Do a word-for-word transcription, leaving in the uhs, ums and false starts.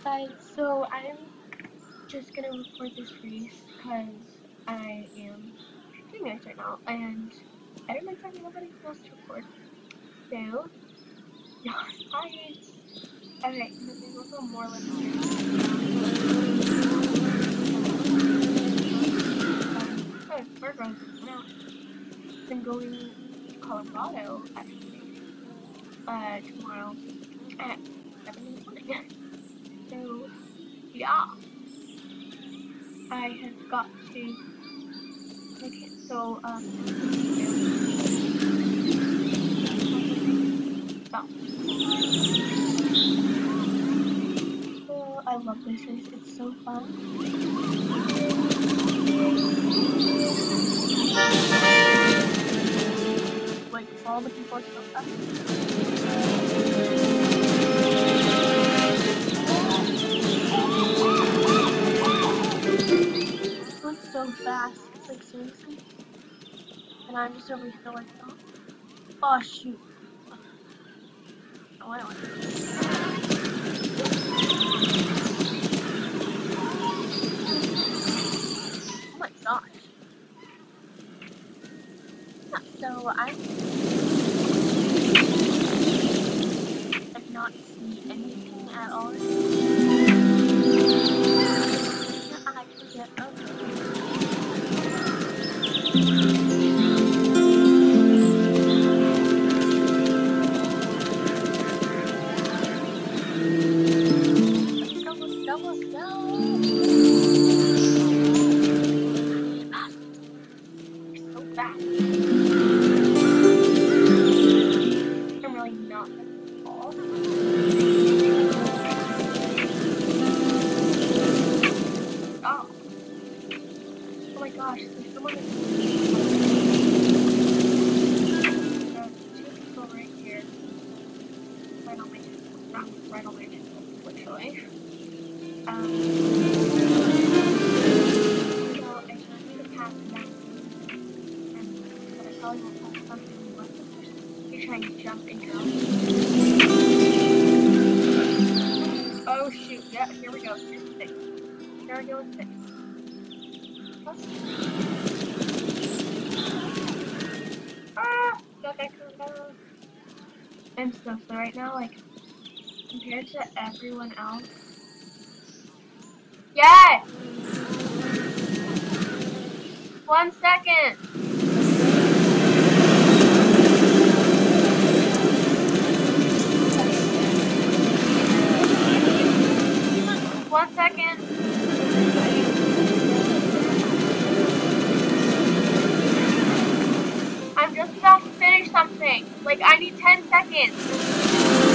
Guys, so I'm just gonna record this race because I am doing this right now, and I don't expect nobody else to record. So, yeah, I. Okay, and then there's also more lists here. Oh, Virgo's coming out. I'm going to Colorado actually, uh, tomorrow at seven in the morning. So, yeah, I have got to. Okay, so um, stop. Oh, I love this race. It's so fun. Like all the people are so fast. This one's so fast. Like seriously. And I'm just over here like, oh, oh shoot. Oh, I don't want to. Oh my gosh. Yeah, so I'm like not see anything at all. I actually get up. Let's go, let's go, let's go. You're so fast. I'm really not that tall. Oh. Oh my gosh, there's someone in There's two people right here. Right on my channel. Not right on my channel, literally. Um, so I tried to pass one, and, but I probably won't pass something unless the person you're trying to jump and go. Oh shoot, yeah, here we go. Here's six. Here we go with six. Ah! Got that down. I'm so slow right now, like, compared to everyone else. Yes! One second! One second! I'm just about to finish something. Like, I need ten seconds.